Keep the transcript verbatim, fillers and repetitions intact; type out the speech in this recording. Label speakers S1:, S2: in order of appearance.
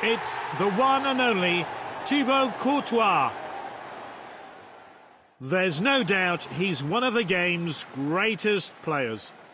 S1: It's the one and only Thibaut Courtois. There's no doubt he's one of the game's greatest players.